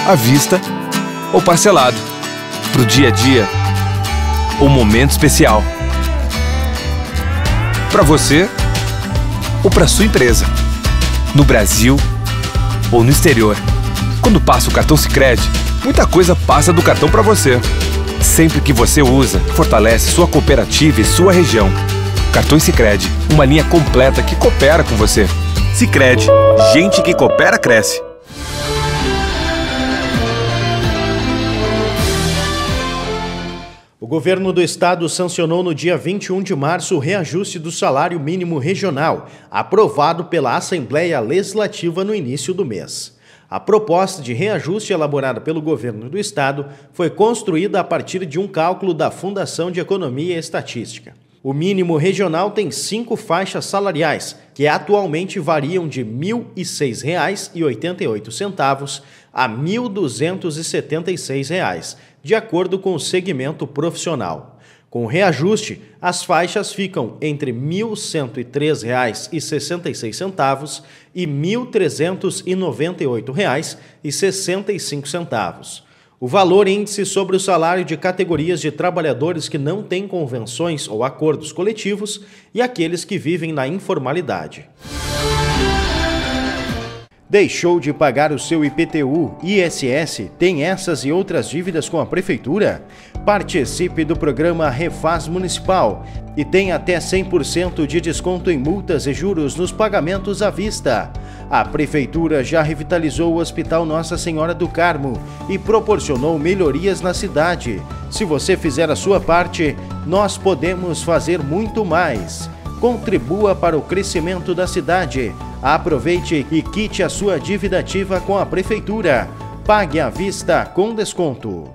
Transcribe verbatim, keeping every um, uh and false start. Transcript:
à vista ou parcelado. Para o dia a dia ou momento especial. Para você ou para sua empresa. No Brasil ou no exterior. Quando passa o cartão Sicredi, muita coisa passa do cartão para você. Sempre que você usa, fortalece sua cooperativa e sua região. Cartões Sicredi, uma linha completa que coopera com você. Sicredi, gente que coopera cresce. O governo do estado sancionou no dia vinte e um de março o reajuste do salário mínimo regional, aprovado pela Assembleia Legislativa no início do mês. A proposta de reajuste elaborada pelo governo do estado foi construída a partir de um cálculo da Fundação de Economia e Estatística. O mínimo regional tem cinco faixas salariais, que atualmente variam de mil e seis reais e oitenta e oito centavos a mil duzentos e setenta e seis reais, de acordo com o segmento profissional. Com o reajuste, as faixas ficam entre mil cento e três reais e sessenta e seis centavos e mil trezentos e noventa e oito reais e sessenta e cinco centavos. O valor índice sobre o salário de categorias de trabalhadores que não têm convenções ou acordos coletivos e aqueles que vivem na informalidade. Deixou de pagar o seu I P T U, I S S, tem essas e outras dívidas com a Prefeitura? Participe do programa Refaz Municipal e tem até cem por cento de desconto em multas e juros nos pagamentos à vista. A Prefeitura já revitalizou o Hospital Nossa Senhora do Carmo e proporcionou melhorias na cidade. Se você fizer a sua parte, nós podemos fazer muito mais. Contribua para o crescimento da cidade. Aproveite e quite a sua dívida ativa com a Prefeitura. Pague à vista com desconto.